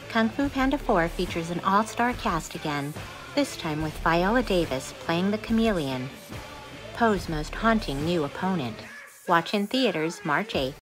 Kung Fu Panda 4 features an all-star cast again, this time with Viola Davis playing the Chameleon, Poe's most haunting new opponent. Watch in theaters March 8th.